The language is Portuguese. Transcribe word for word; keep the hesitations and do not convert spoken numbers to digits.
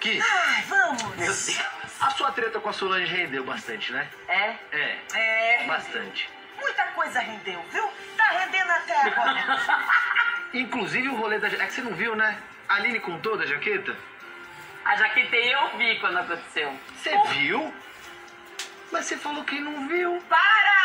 aqui? Ai, vamos. Meu Deus. A sua treta com a Solange rendeu bastante, né? É? É. É. Bastante. Muita coisa rendeu, viu? Tá rendendo até agora. Inclusive o rolê da... É que você não viu, né? A Aline contou da jaqueta? A jaqueta eu vi quando aconteceu. Você viu? Mas você falou que não viu. Para!